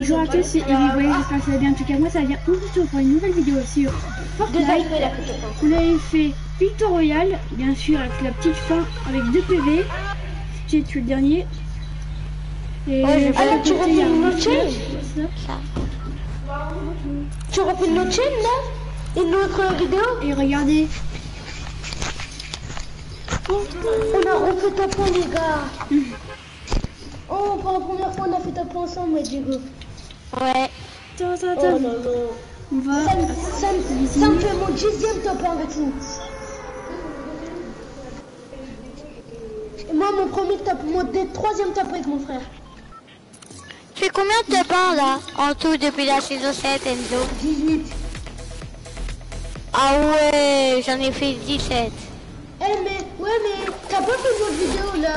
Bonjour à tous, c'est Evie, j'espère que ça va bien. En tout cas, moi ça va bien. On se retrouve pour une nouvelle vidéo sur Fortnite. On avait fait Victor Royale, bien sûr, avec la petite fin, avec 2 PV. J'ai tué le dernier. Et alors tu refais une autre chaîne. Tu refais une autre chaîne là? Une autre vidéo? Et regardez. On a refait ta point les gars. Oh, pour la première fois on a fait ta point ensemble Diego. Ouais. Attends. Oh là là. On va. Ça me fait mon 10e top 1 avec nous. Et moi mon premier top, mon 3e top avec mon frère. Tu fais combien de top 1 là en tout depuis la saison 7 Enzo? 18. Ah ouais, j'en ai fait 17. Mais t'as pas fait votre vidéo là?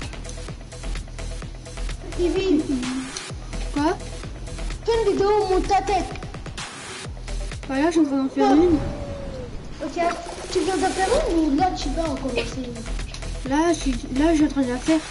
Ivy. Quoi? Fais une vidéo où on monte ta tête. Voilà, je suis en train d'en faire une. Ok, tu viens d'en faire une ou là tu vas en commencer une? Là, je suis en train de la faire.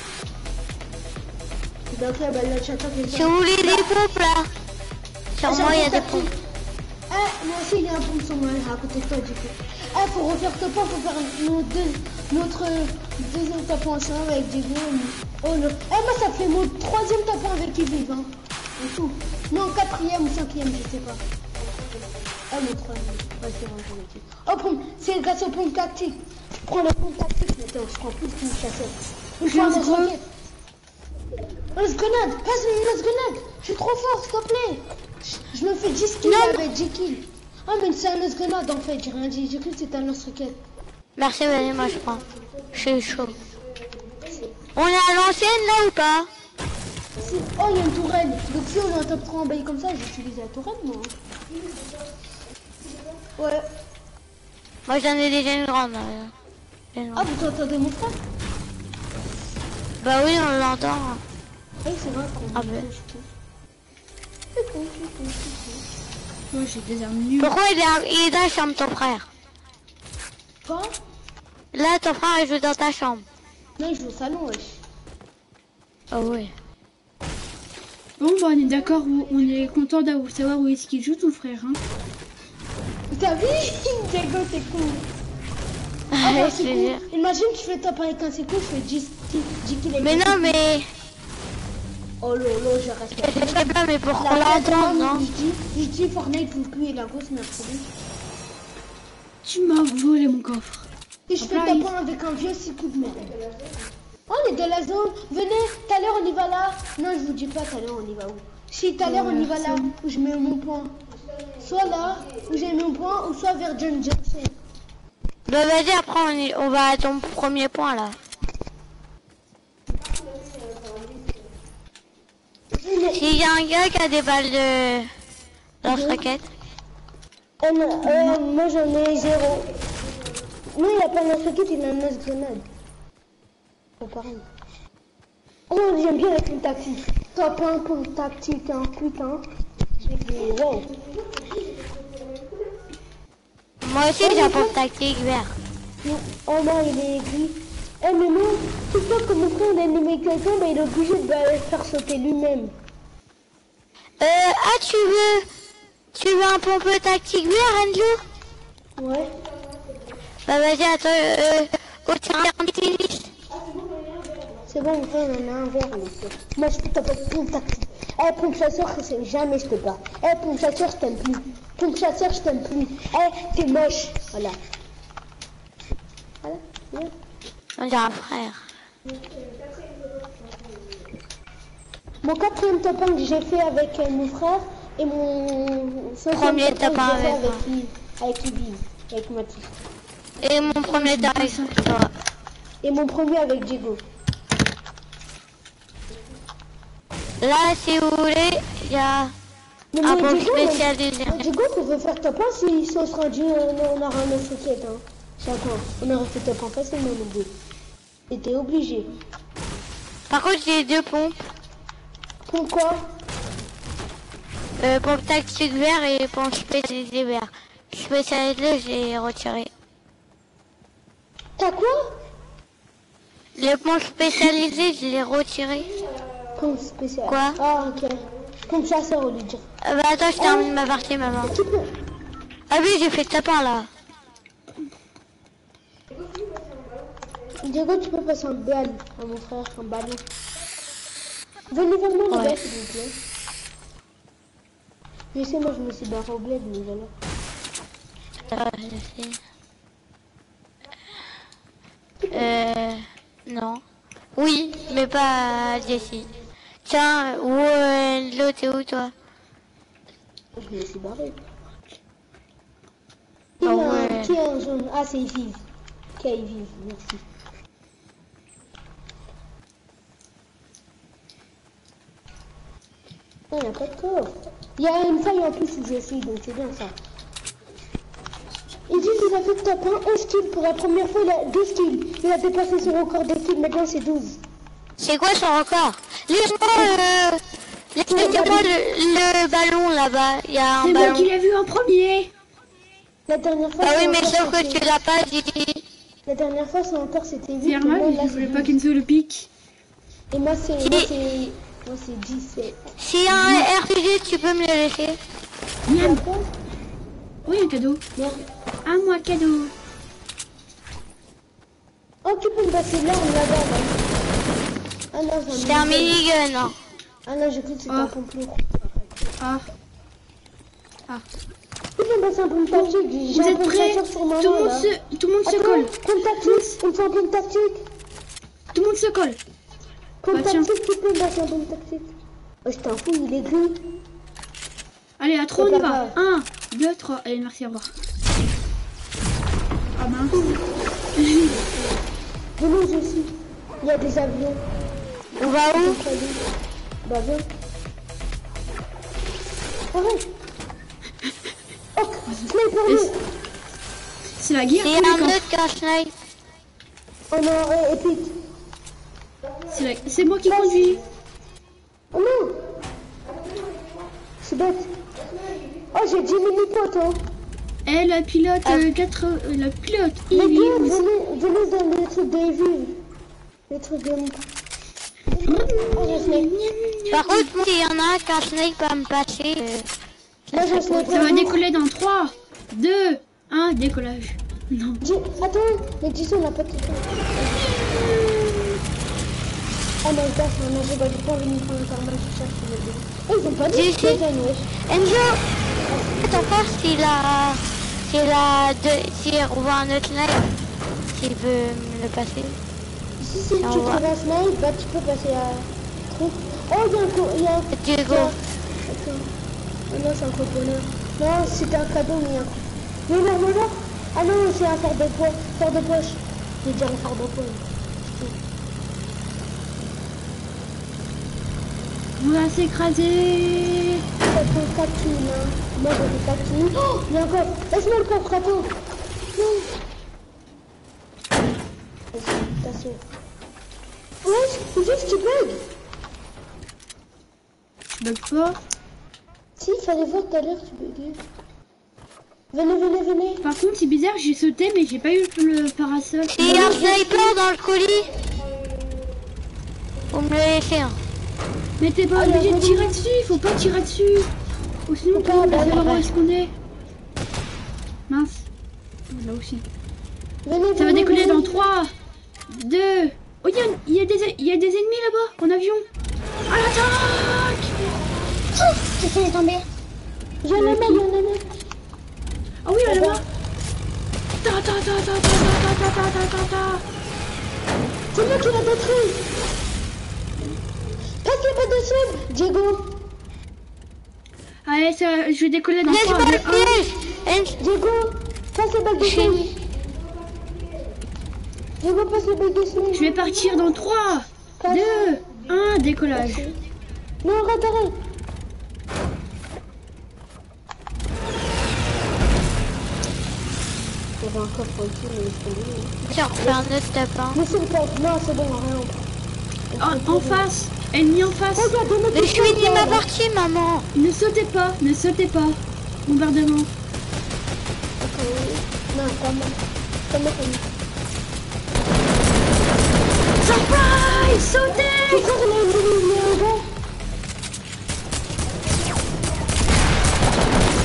Ok, bah là tu attends que Si vous voulez des pompes là, sur moi il y a des pompes. Moi aussi il y a un pompe sur moi à côté de toi du coup. Faut refaire top 1, faut faire notre deuxième top 1 ensemble avec Diego. Oh non. Moi ça fait mon 3e top 1 avec Yves, hein. Et tout. Non, 4e ou 5e, je sais pas. Mon 3e. Ouais, c'est vrai, j'en ai dit. Oh, c'est grâce au pompe tactique. Prends le pompe tactique, mais on se prend plus qu'une chassette. Une fois on roquette. Lance grenade, passe une lance grenade. Je suis trop fort, s'il te plaît. Je me fais 10 kills avec 10 kills. Ah, mais c'est un lance grenade en fait, j'ai rien dit. J'ai cru que c'était un lance roquette. Merci, allez, moi je prends. Je suis chaud. On est à l'ancienne là ou pas? Si. Oh, il y a une tourelle. Donc si on est en top 3 emballé comme ça, j'utilise la tourelle moi. Ouais. Moi j'en ai déjà une grande. Ah, vous entendez mon frère? Bah oui, on l'entend. Oui, c'est vrai qu'on Moi, j'ai des armes nulles. Pourquoi il est dans la chambre ton frère? Quoi? Là ton frère il joue dans ta chambre. Non, il joue au salon, wesh. Ah ouais. Bon, bah, on est d'accord, on est content de savoir où est-ce qu'il joue ton frère, hein. T'as vu? Diego, t'es cool. Ouais, c'est cool. Imagine, tu fais top avec un c'est cool, je fais 10 kills. Mais non, mais... Oh lolo, je respecte. Je sais pas, mais pourquoi l'attendre, non? Je dis Fortnite, vous puez la grosse mercredi. Tu m'as volé mon coffre. Et je fais top 1 avec un vieux 6 coups de merde. On est dans la zone. Venez, tout à l'heure on y va là. Non, je vous dis pas tout à l'heure on y va où. Si tout à l'heure on y va là où je mets mon point. Soit là où j'ai mon point ou soit vers John Johnson. Bah vas-y, après on va à ton premier point là. S'il y a un gars qui a des balles de lance-roquette. Moi j'en ai 0. Non, il a pas de lance-roquette, il a un lance-grenade. Oh, pareil. Oh, j'aime bien avec une tactique. Top 1 pour tactique, hein, putain. Wow. Moi aussi j'ai un pompe tactique vert. Oh non, il est gris. Mais non, tout ça que mon frère il a animé quelqu'un, mais il est obligé de le faire sauter lui-même. Tu veux un pompe tactique vert, Enzo? Ouais. Bah vas-y, attends, au tir anti-liste. C'est bon, mon frère, on en a un vert, monsieur. Moi, je peux t'appeler pompe tactique. Pompe chasseur, c'est jamais je te bats. Pompe chasseur, je t'aime plus. Pompe chasseur, je t'aime plus. T'es moche. Voilà. Voilà. On dirait un frère. Mon 4e top 1 que j'ai fait avec mon frère et mon 5e premier top 1 top 1 que j'ai fait avec Ivy, avec Mathis. Et mon premier tarif. Et mon premier avec Diego. Là, si vous voulez, il y a un pompe spécialisé. Diego, tu veux faire top 1 si on se rend on aura un autre roquette, hein. D'accord. On aurait fait top 1 facilement, nous deux. Et t'es obligé. Par contre, j'ai 2 pompes. Pourquoi? Pompe tactique vert et pompe spécialisée vert. Spécialisé, j'ai retiré. T'as quoi? Les pompes spécialisées, je l'ai retiré. Pompe spéciale. Quoi? Ah, ok. Comme chasseur au lieu de dire. Bah attends, je termine ma partie, maman. Ah oui, j'ai fait tapin là. Diego, tu peux passer un bal à mon frère, un ballon. Venez vers moi, les gars, s'il vous plaît. Je sais, moi, je me suis barré au bled, mais voilà. Non. Oui, mais pas Jessie. Tiens, où l'autre, t'es où toi? Je me suis barré. Ah ouais. Qui est en jaune? Ah, c'est Yves. Qui est Yves, merci. Il n'y a pas de coffre. Il y a une faille en plus où je suis, donc c'est bien ça. Il dit qu'il a fait top 1, 11 kills pour la première fois, il a 12 kills. Il a dépassé son record de kills, maintenant c'est 12. C'est quoi son record? Laisse-moi le ballon là-bas. Il y a un C'est ballon. moi qui l'ai vu en premier. La dernière fois, Ah oui, mais encore, sauf que c'était- tu l'as pas dit. La dernière fois, c'est encore c'était 8. Firma, je voulais pas qu'Enzo le pique. Et moi, c'est 17. S'il y a un RPG, tu peux me le laisser. Miam. D'accord. Oui, un cadeau. Merde. À moi, cadeau. Oh, tu peux me passer l'arme là-bas, là. Ah non, j'en ai C'est un une. minigun. Hein. Ah non, j'ai cru que c'était un pompe lourd. Ah. Tu peux me passer un pompe tactique. Vous êtes prêts? Sur moi, Tout le monde là. se Attends, colle. pompe tactique. Il me faut un pompe tactique. Tout le monde se colle. Pompe Bah, tiens. tactique, tu peux me passer un pompe tactique. Oh, je t'en fous, il est gris. Allez, à 3, on y C'est va. pas grave. 1, 2, 3. Allez, merci, au revoir. Ah mince. De l'eau aussi. Il y a des avions. On va où? Bah viens. Arrête. Oh, sniper nous. C'est la guerre Il y pour a les un camps. autre qu'un snipe. Oh non, épique. C'est moi qui conduis. Oh non. C'est bête. Oh, j'ai 10 mini-potes, hein. Eh, la pilote, la pilote, Les gars, il venez dans les trucs de Evil. Les trucs de... Oh, j'ai snipe. Par contre, moi, s'il y en a un qu'un snipe va me passer. Là, j'ai snipe. Ça va décoller dans 3, 2, 1, décollage. Non. Attends, mais dis ça, on n'a pas de temps. Oh my god, on a joué dans le point, on va nous faire mal, je cherche le bébé. Oh, ils ont pas dit Si, que si. c'était un wesh. Enzo, attends voir s'il revoit un autre snipe, s'il veut me le passer. Si tu Au trouves revoir. un snipe, bah tu peux passer à truc. Oh, il y a un Diego. Attends. Oh non, c'est un coponneur. Non, c'était un cadeau, mais il y a un... Mais non. Ah non, c'est un fort de poche. Fort de poche. Je vais dire un fort de poche. On va s'écraser. Ça fait 4 kills, hein. Moi, j'ai fait 4 kills. Oh, il y a encore. Laisse-moi le coffre, attends. Non. Attention. Ouais, c'est juste tu bug. Je bug pas. Si, il fallait voir tout à l'heure, tu buguais. Venez. Par contre, c'est bizarre, j'ai sauté, mais j'ai pas eu le parasol. Il y a un sniper dans le colis. Vous me le laissez. Hein. Mais t'es pas obligé de tirer dessus, il faut pas tirer dessus. Ou sinon, Faut tout le monde pas, va bah, savoir ouais. où est-ce qu'on est. Mince. Là aussi. Venez, Ça va décoller dans 3, 2... Oh, il y a des ennemis là-bas, en avion. À l'attaque! J'ai fait tomber. Il y en a marre. Ah oui, là-bas. Ta. C'est moi qui l'a détruit. Passe la balle de sable, Diego. Allez, ça, je vais décoller dans 3, Laisse-moi 2, le 1. piège. Diego, passe la balle de sable. Diego, passe la balle de sable. Je vais partir dans 3, 2, 1, décollage. Non, arrête. Il y avait un coffre ici, mais c'est lui. Tiens, on fait un autre tapin. Mais c'est le coffre. Non, c'est bon, rien. En face, ennemi en face. Regarde, Mais je finis ma partie, maman. Ne sautez pas. Bombardement. Ok. Non, comment. Surprise! Sautez! C'est quoi, on a un gars?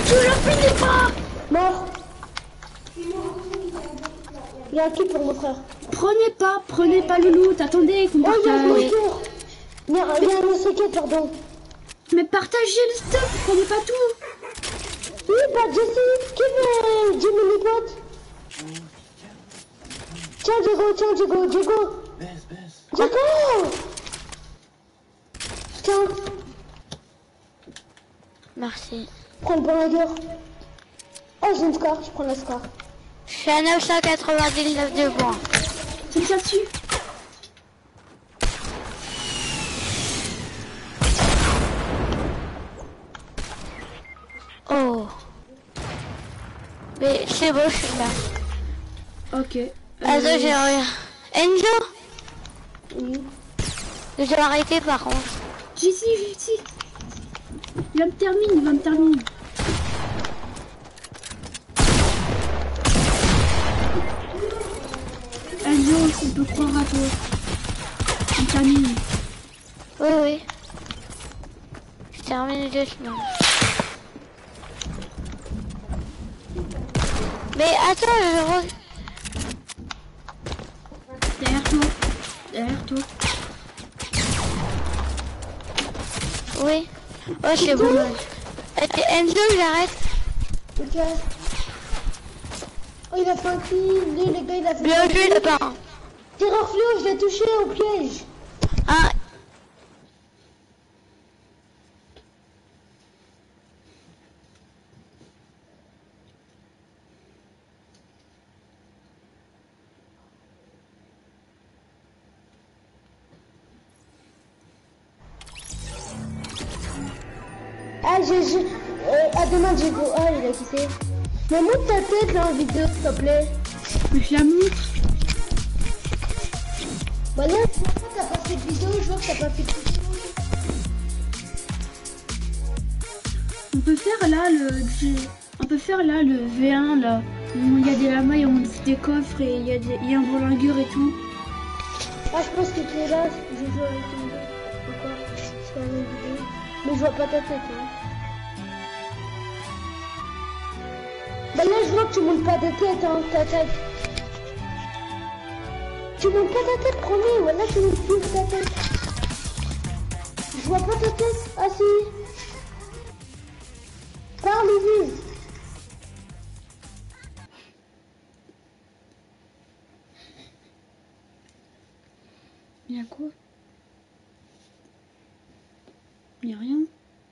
Je la finis pas. Mort. Il y a un kit pour mon frère. Prenez pas le loot, attendez qu'on Oh, il y a un partage. monster. Il y a un monster kit, pardon. Mais partagez le stuff, prenez pas tout. Oui, bah Jesse, qui veut Jimmy les potes? Tiens, Diego. Diego. Tiens, Merci. prends le burger. Oh, j'ai une score, je prends la score. Je suis à 999 de points. C'est ça dessus. Oh. Mais c'est beau, je suis là. Ok. Attends, j'ai rien. Enzo, Oui. je dois arrêter par contre. Jessie. Il va me terminer. Enzo, on peut croire à toi. Il me termine. Oui. Je termine 2 semaines. Mais attends, Derrière toi. Oui. Oh, c'est bon. Enzo, j'arrête. Ok. Oh, il a fait un kill. Lui, les gars, il a fait Bien un joué, kill. le parrain. Terreur fléau, je l'ai touché au piège. Ah, Ah, à demain, Diego. Ah, il a quitté. Mais montre ta tête là en vidéo, s'il te plaît. Mais je la montre. Bah là, t'as pas fait de vidéo, je vois que t'as pas fait de vidéo. On peut faire là le V1 là. Où il y a des lamas et on ouvre des coffres et il y a un volingueur et tout. Ah, je pense que tu es là, je joue avec une vidéo. Pourquoi? C'est la même vidéo. Mais je vois pas ta tête, hein. Bah là, je vois que tu montes pas ta tête, hein, ta tête. Tu montes pas ta tête, promis, voilà, tu montes plus ta tête. Je vois pas ta tête. Ah si. Parle vite. Il y a quoi? Il y a rien.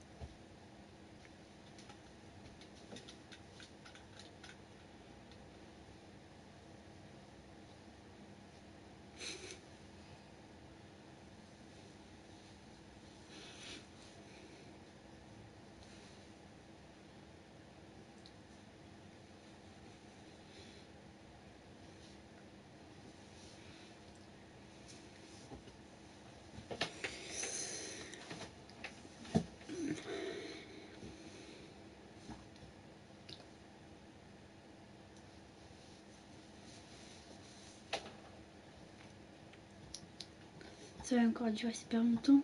Ça va encore durer super longtemps.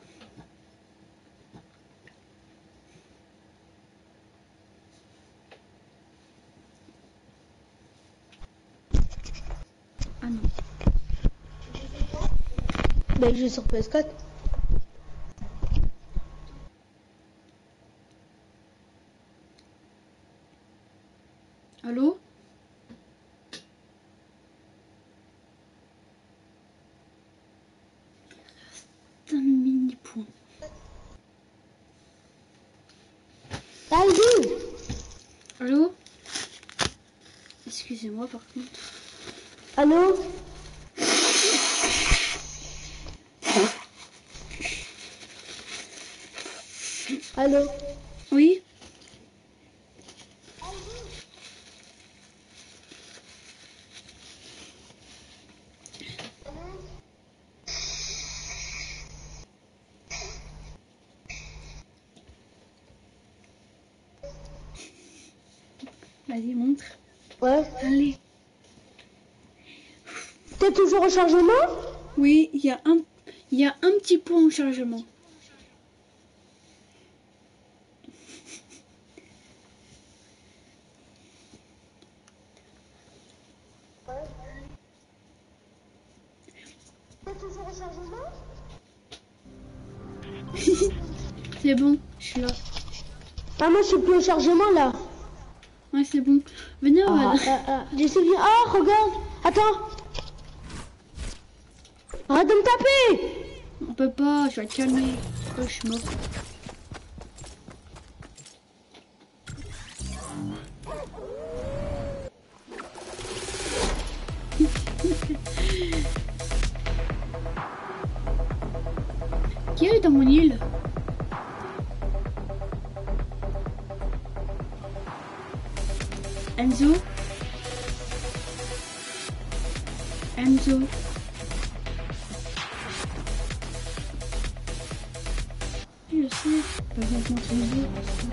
Ah non. Bah, je joue sur PS4. Allô? Un mini point. Allez. Allô? Excusez-moi par contre. Allô? Allô? Oui? Vas-y, montre. Ouais. Allez. T'es toujours au chargement? Oui, il y a un petit point au chargement. toujours au chargement? C'est bon, je suis là. Ah, moi je suis plus au chargement là. Ouais, c'est bon. Venez, on va... J'essaie bien. Ah, regarde. Attends. Arrête de me taper. On peut pas, je vais te calmer. Oh, je suis mort. Qui est dans mon île? Enzo? Enzo? Je sais, pas rencontrer Enzo.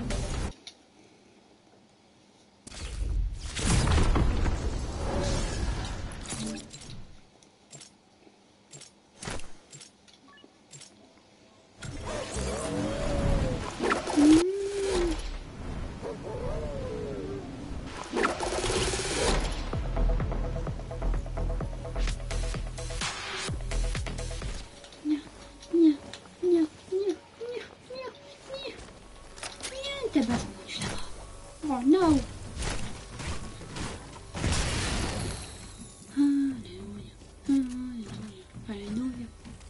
Oh no! Hallelujah, hallelujah, hallelujah.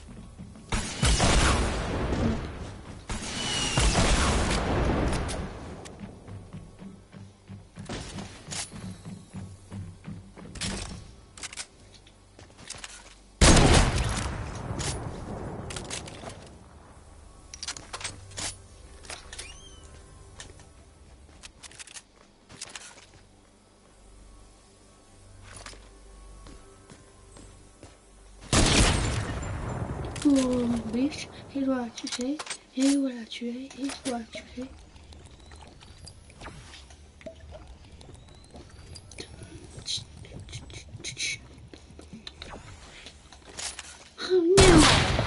Oh, biche, et voilà, tu sais, et voilà, tu es, et voilà, tu es. Oh non!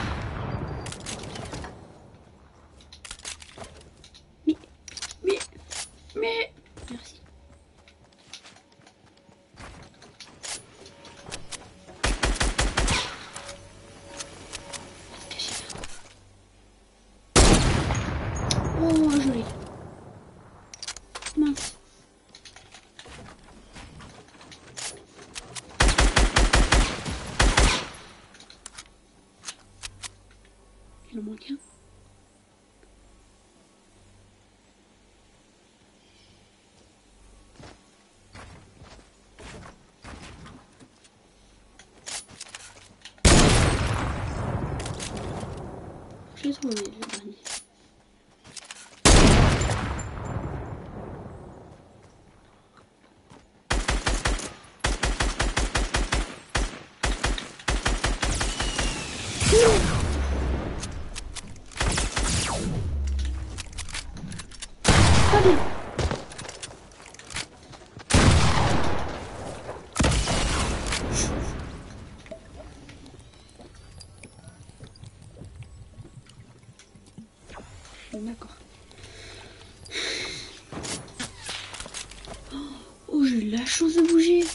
Mais, merci. Oh, joli. Mince. Il en manque un. Je l'ai trouvé, le dernier. Allez. D'accord. Oh, j'ai eu la chance de bouger.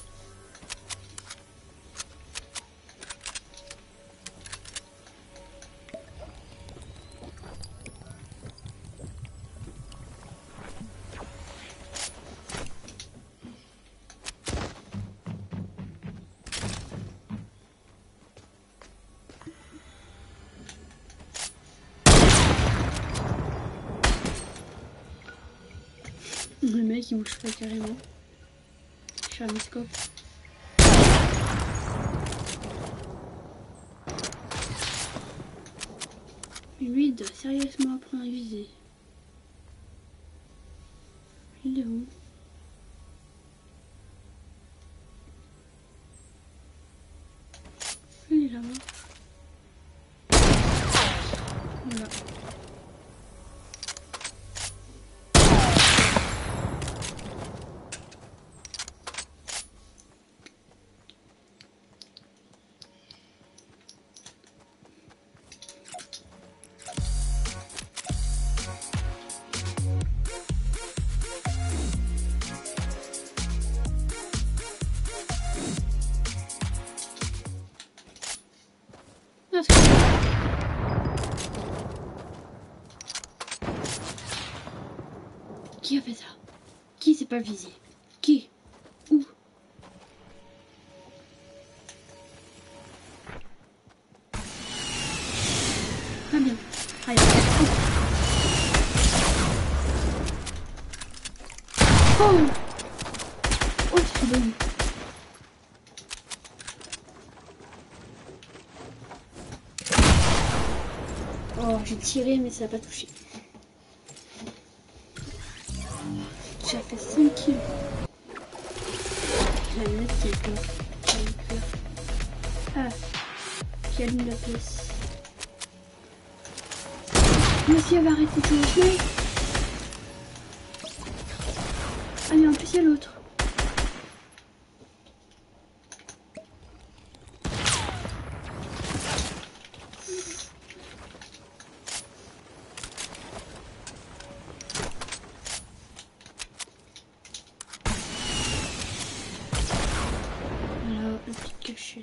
Le mec il bouge pas carrément. Je suis à mes scopes. Lui il doit sérieusement apprendre à viser. Il est où? Il est là-bas. Voilà. Qui a fait ça? Qui s'est pas visé? Qui? Où? Très bien. Allez. Oh! Oh, c'est bon. Oh, j'ai tiré, mais ça n'a pas touché. J'ai fait 5 kills. J'ai un mec qui est peur. Ah, qui allume la pièce. Monsieur va arrêter de jouer. Ah, mais en plus, il y a l'autre. Voilà, une petite cachette.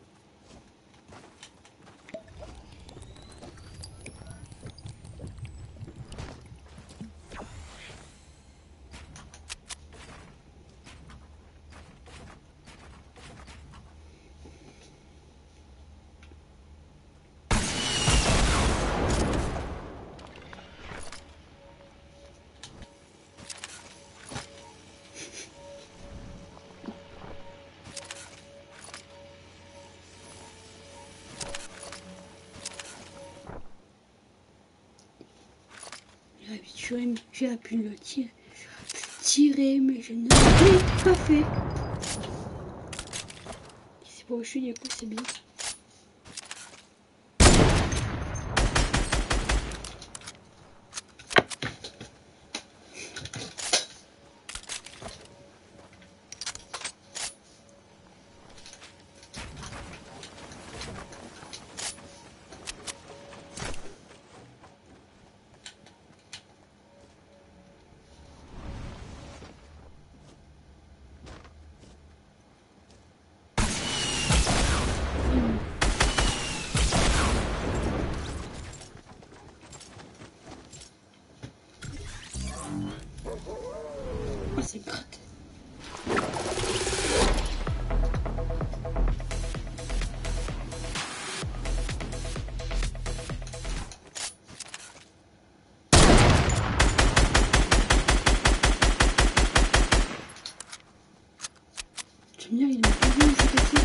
J'ai appuyé le tirer, mais je ne l'ai pas fait. C'est pas où je suis, du coup, c'est bien. Oh, c'est gratte. J'aime bien, il m'a pas vu, c'est passé.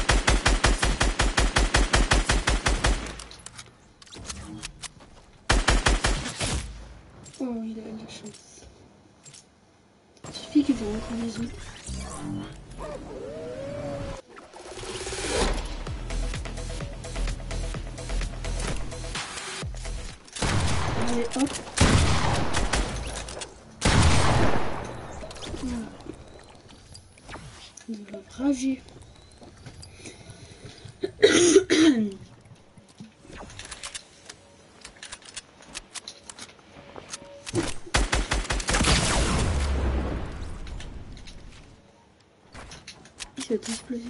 Oh, il a de la chance. Il suffit qu'ils aient encore des œufs. Allez, hop. Voilà. On va rager. Il va exploser.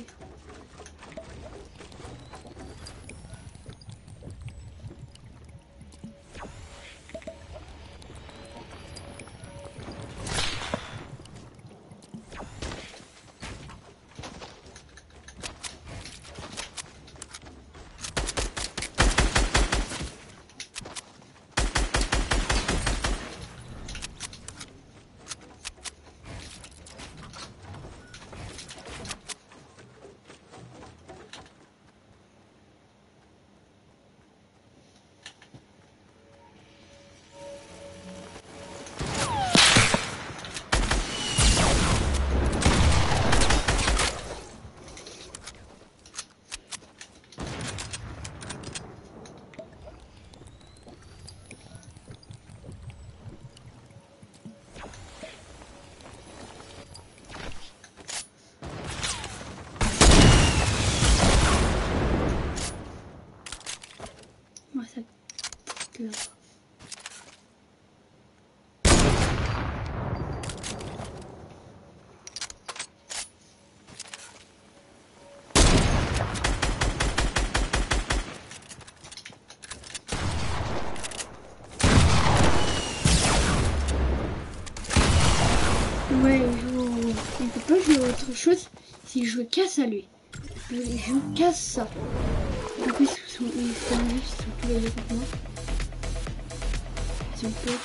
Ouais, il peut pas jouer à autre chose s'il joue qu'à ça lui. Il joue qu'à ça. En plus, ils sont tous les deux contre moi. Ils ont peur.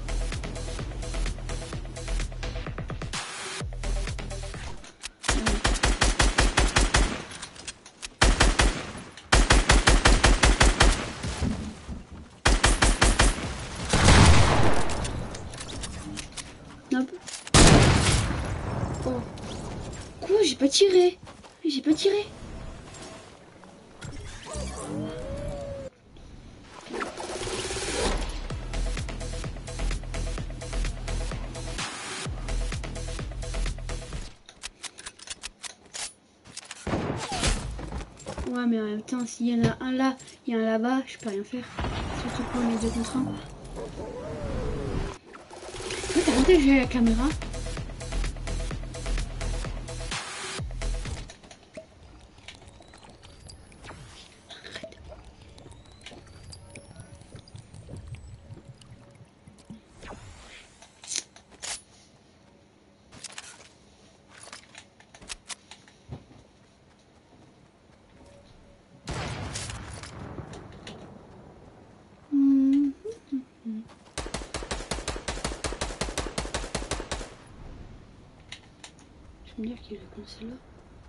Oh. Quoi? J'ai pas tiré. J'ai pas tiré. Ouais, mais en même temps, s'il y en a un là, il y a un là-bas, je peux rien faire. Surtout pour les 2 contre 1. Toi, t'as arrêté de jouer à la caméra? Je vais me dire qu'il a commencé là.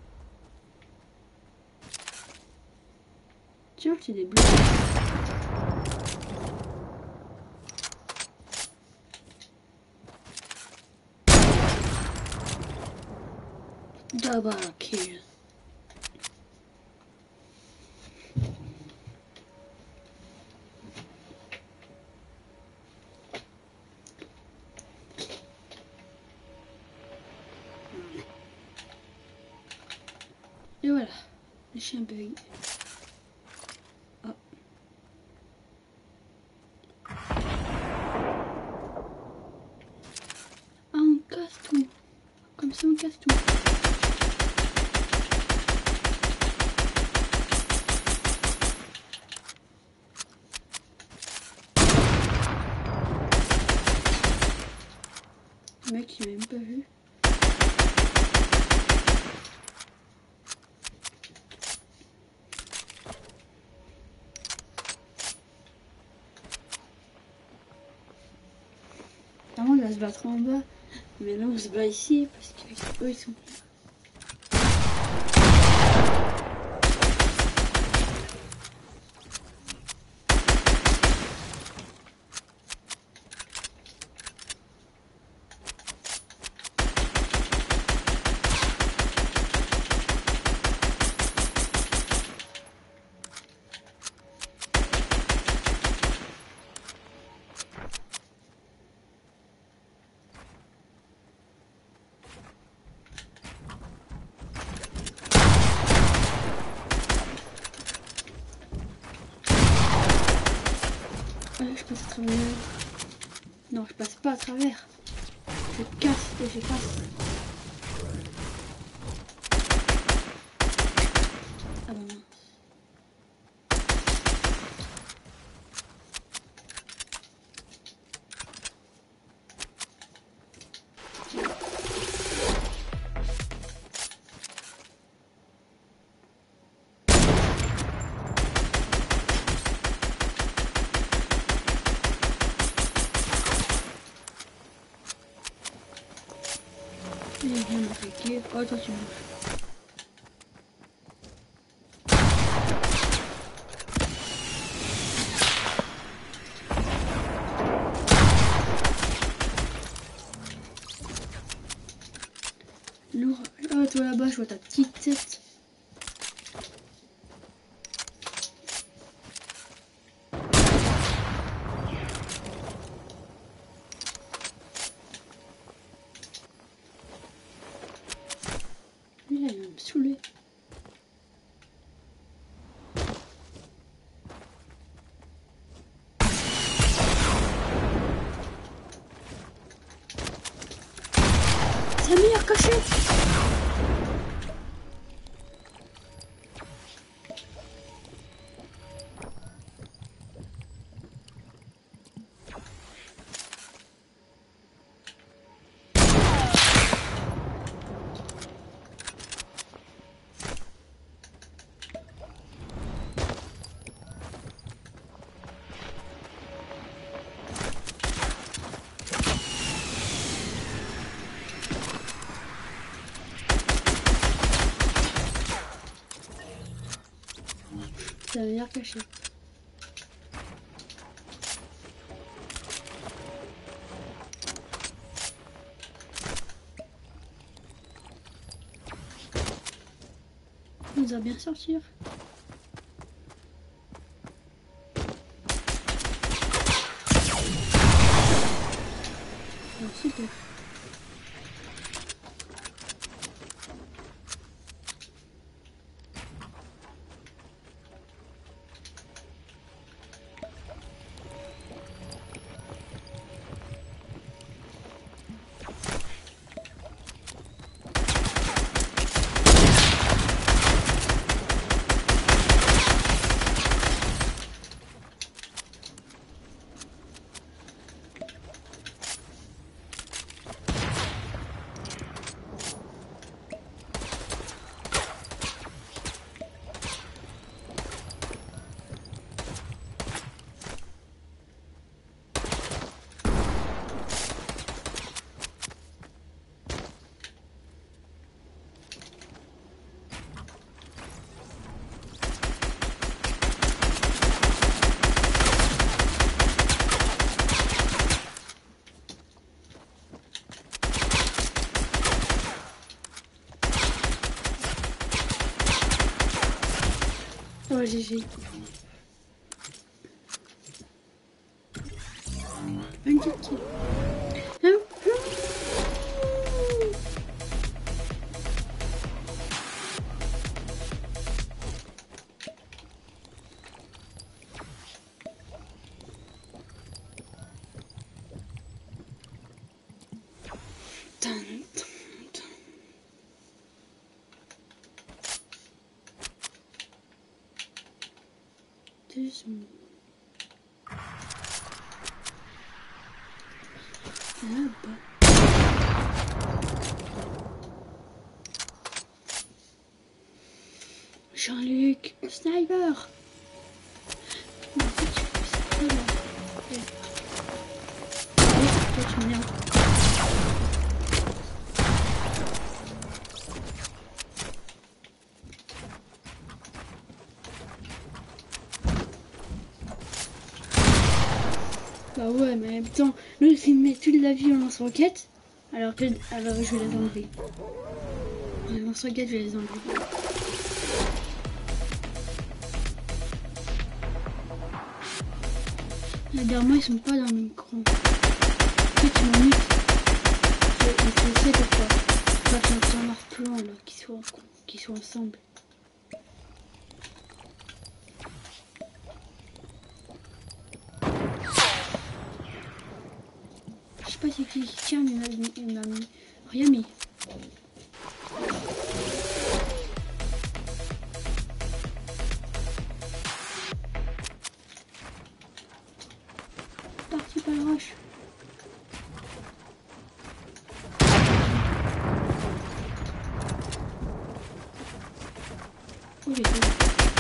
Tiens, c'est des bleus. Double kill. Et voilà, le chien bug. Oh. Ah, on casse tout. Comme ça, on casse tout. Le mec, il m'a même pas vu. Avant, on va se battre en bas. Mais là, on se bat ici parce qu'eux, ils sont... Je passe à travers. Non, je passe pas à travers. Je casse et je passe. Ah bah mince. Il vient m'attaquer. Oh, toi tu bouges. Lourd. Oh, toi là-bas, je vois ta petite tête. Lui, là, il va me saouler. C'est la meilleure cachette. C'est la meilleure cachette. Il nous a bien sortir. Oh, super. Oh, GG. Un petit kill. Jean-Luc, sniper. Bah ouais, mais putain, l'autre il met toute la vie en lance-roquette, alors je vais les enlever. En lance-roquette, je vais les enlever. Les derniers ils sont pas dans le même cran. En fait, ils m'ennuient. Je sais pourquoi. Je vais faire un noir plan là, qu'ils soient ensemble. Je sais pas c'est qui tient, mais il m'a rien mis. Parti par la roche. Oh les deux.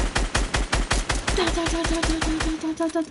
Ta.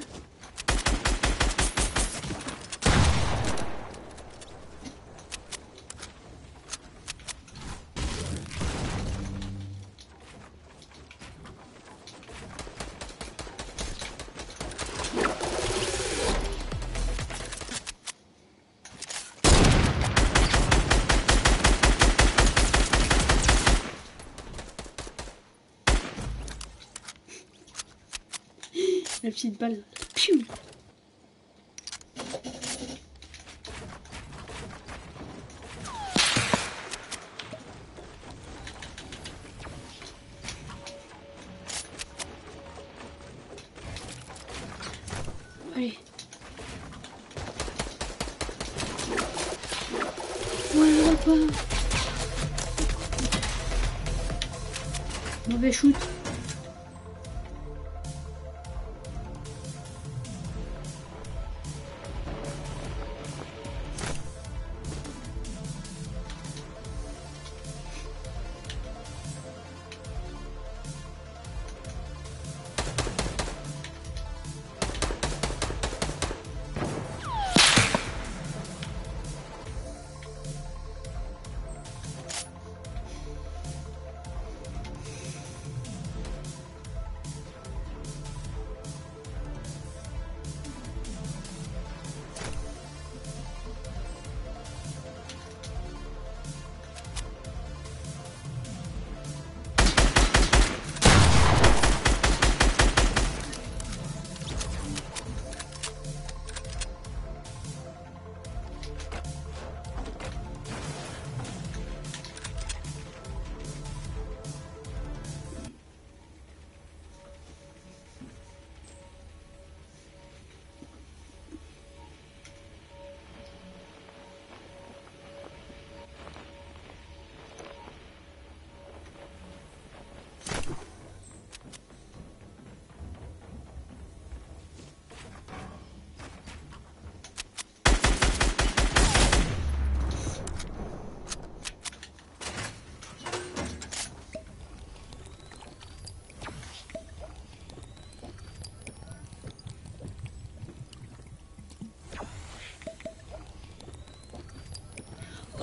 La petite balle. Piou. Allez. Voilà pas. Mauvais shoot.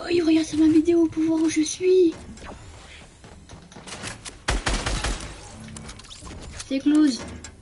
il regarde sur ma vidéo pour voir où je suis. C'est close.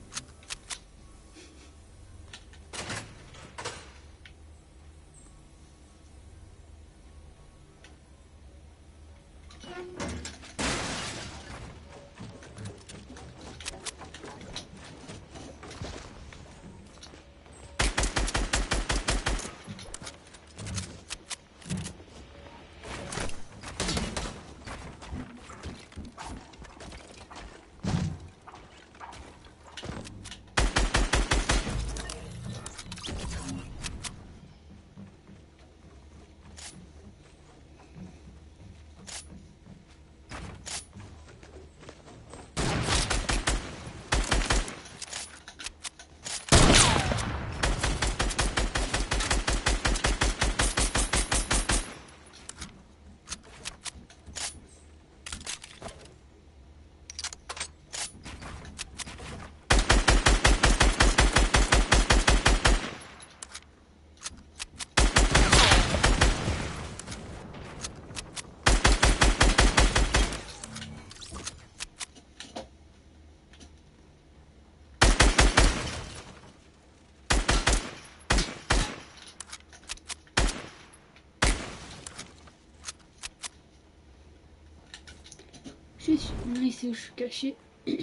Je suis là, ici où je suis caché.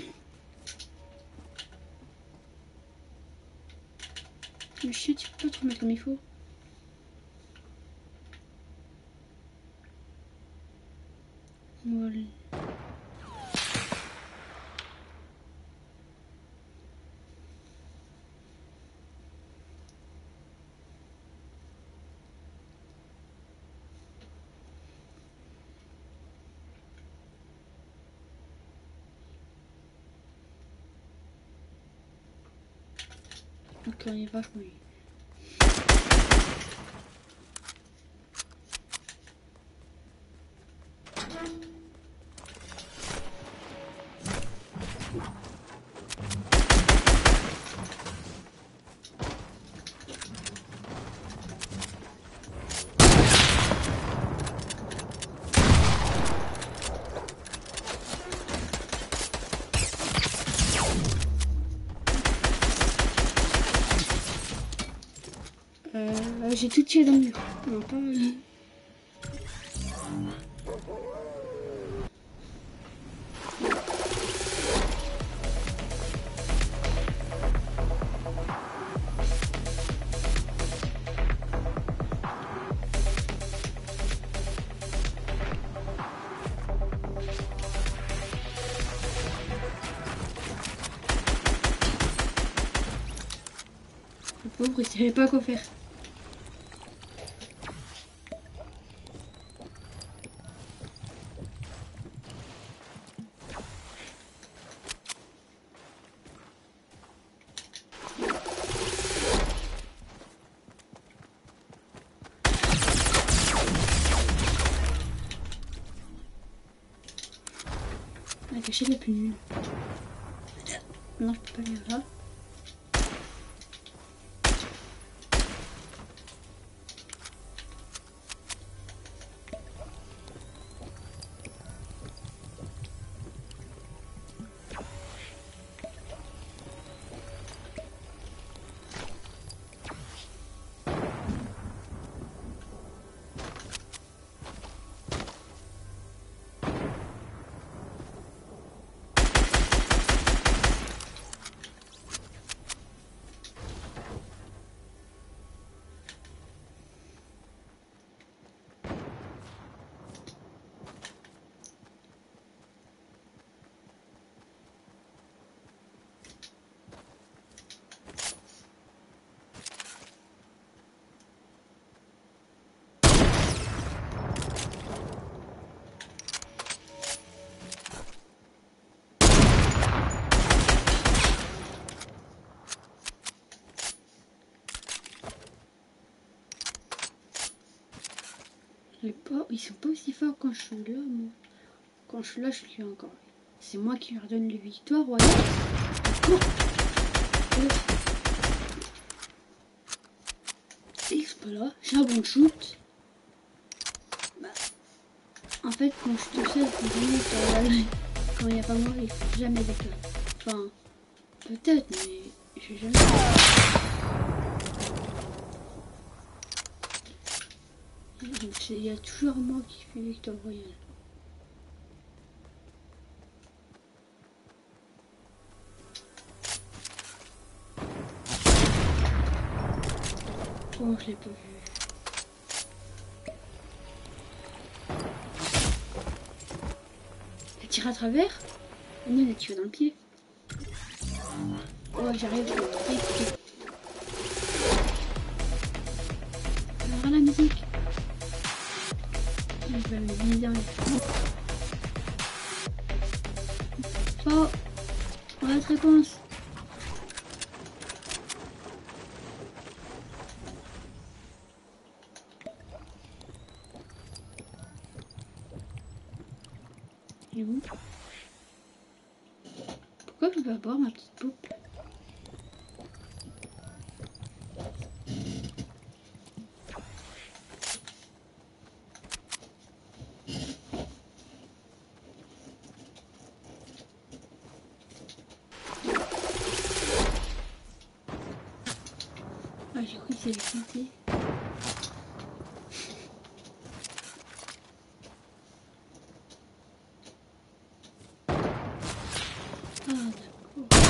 Le chien, tu peux pas te remettre comme il faut. Voilà. Ok, on y va, je m'ennuie. J'ai tout tiré dans le mur. Non, pas... Le pauvre, il savait pas quoi faire. La cachette la plus nulle. Non, je peux pas venir là. Ils sont pas aussi forts quand je suis là, moi. Quand je suis là, je suis encore. C'est moi qui leur donne les victoires, voilà. Et c'est pas là, j'ai un bon shoot. En fait, quand je suis tout seul, faut jamais quand il n'y a pas moi, il faut jamais avec toi. Enfin, peut-être, mais je vais jamais. Il y a toujours moi qui fais Victor Royal. Oh, je l'ai pas vu. Elle tire à travers? Non, elle a tiré dans le pied. Oh, j'arrive, je vais le tromper. Alors, la musique. Je vais me viser en effet. Oh, on va être réponse. Et où? Pourquoi je peux pas boire ma petite poupe? Ah, j'ai cru que c'était le santé. Ah, d'accord.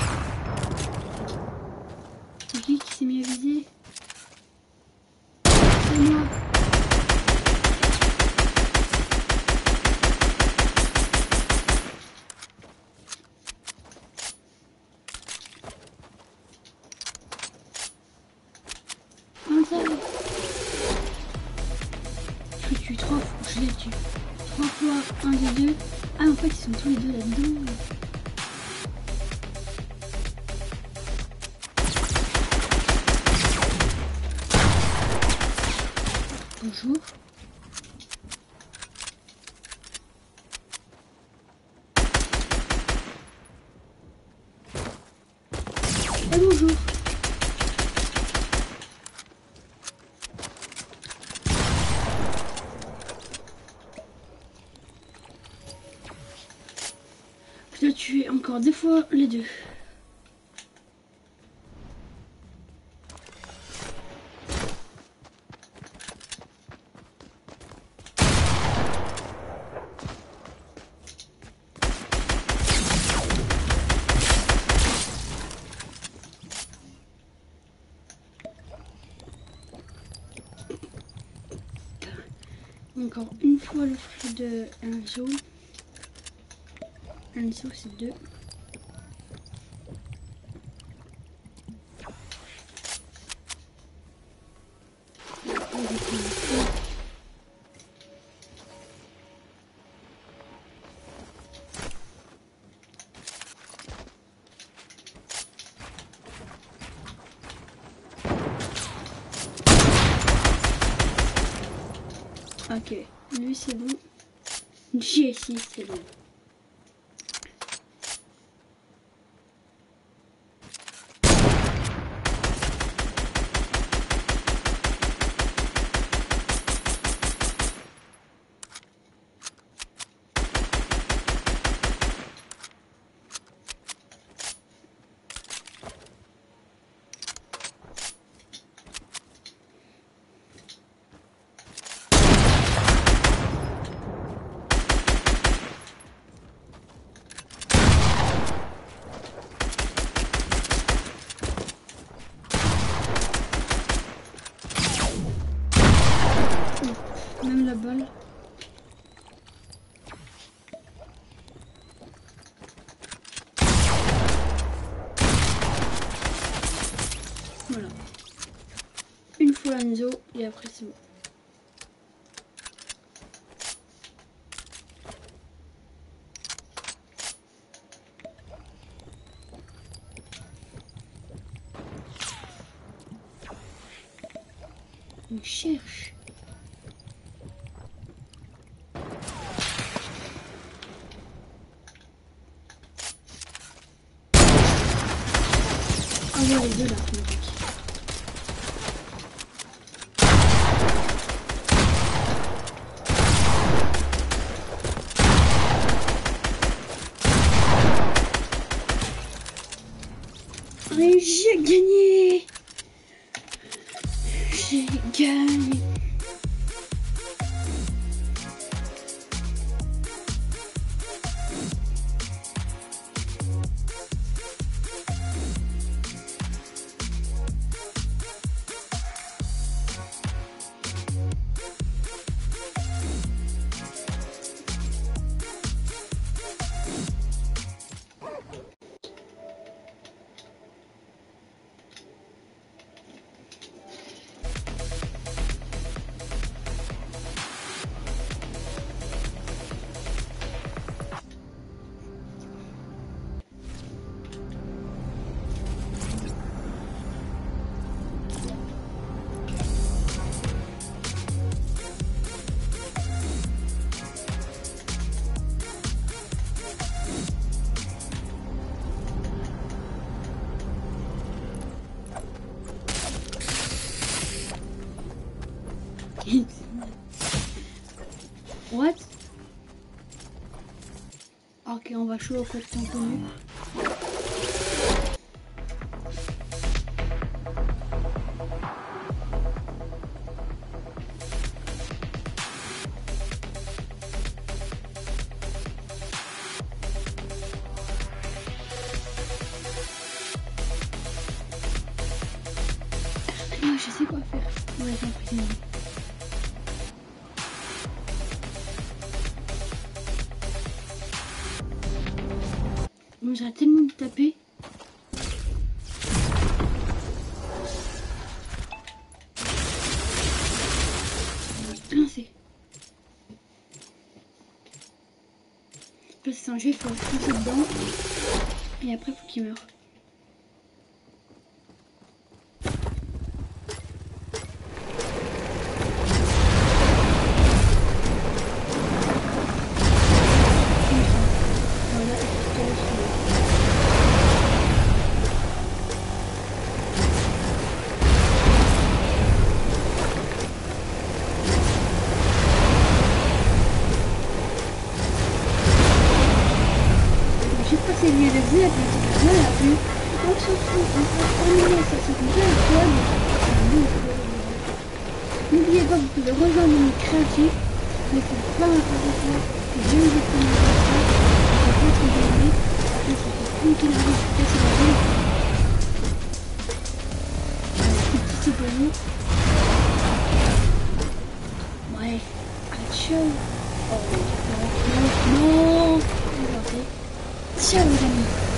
C'est qui s'est mis à viser? C'est moi. Ah, ça va. Je l'ai tué 3 fois. Je l'ai tué 3 fois, un des deux. Ah, en fait, ils sont tous les deux là-dedans. Bonjour. Et bonjour. Je dois tuer encore 2 fois les deux. Encore une fois le fruit de Enzo. Enzo, c'est 2. Ok, lui c'est bon. Jessie c'est bon. Même la balle. Voilà. Une fois Enzo et après c'est bon. On cherche. Ah ouais, les deux là. Et j'ai gagné. J'ai gagné. What? Ok, on va jouer au code connu. Moi, je sais quoi faire. On va être emprisonné. On dirait tellement de taper. Lancer. C'est un jeu, il faut foncer dedans. Et après, il faut qu'il meure. C'est lieu de vie, la petite personne a pu. On se fout, on peut terminer ça se fait un code. N'oubliez pas, vous pouvez rejoindre mon créatif. Mais c'est pas n'importe quoi. Que je vous ai fait une vidéo. Ça peut être gagné. Après, ça fait plus qu'il arrive à casser la vie. C'est pour vous. Ouais. Ciao. Oh, non. Ciao les amis.